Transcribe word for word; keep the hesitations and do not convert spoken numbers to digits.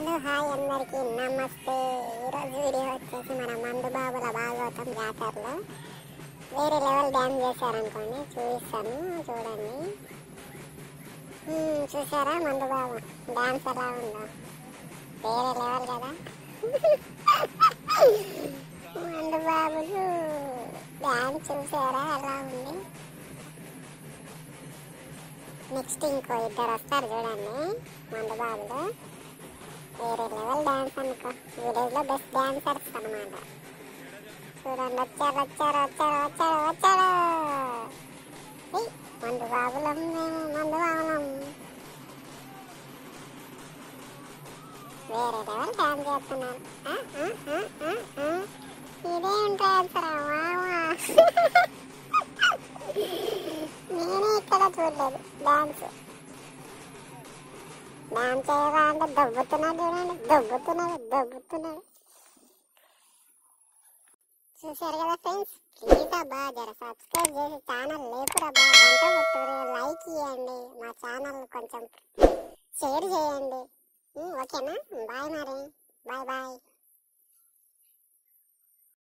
Hello hi అందరికి నమస్తే. ఈరోజు వీడియో వచ్చేసి మన మందు బాబుల భాగవతం జాతరలో వేరే లెవెల్ డ్యాన్స్ చేశారనుకోండి, చూపిస్తాను చూడండి. చూసారా మందు బాబు డ్యాన్స్ ఎలా ఉందో, వేరే లెవెల్ కదా. మందు బాబులు డ్యాన్స్ చూసారా ఎలా ఉంది. నెక్స్ట్ ఇంకో ఇద్దరు వస్తారు చూడండి మందు బాబులు, వేరే లెవెల్ డ్యాన్స్ అనుకో. విలేజ్లో బెస్ట్ డ్యాన్సర్స్ అనమాట. చూడండి వచ్చారు వచ్చారు వచ్చారు వచ్చారు వచ్చారు మందు బాబులం మేము మందు బాబులం. వేరే లెవెల్ డ్యాన్స్ చేస్తున్నారు. ఇదేం డ్యాన్సరా మావా. నేనే ఇక్కడ చూడలేదు డ్యాన్స్. డ్యాన్స్ చేయవా అంటే దొబ్బుతున్నాడు చూడండి, దొబ్బుతున్నాడు దొబ్బుతున్నాడు. చూసారు కదా ఫ్రెండ్స్, ప్లీజ్ అబ్బా జర సబ్స్క్రైబ్ చేసి ఛానల్ లేపురబ్బా, గంట కొట్టురు, లైక్ ఇవ్వండి, మా ఛానల్ కొంచెం షేర్ చేయండి. ఓకేనా? బాయ్ మరి, బాయ్ బాయ్.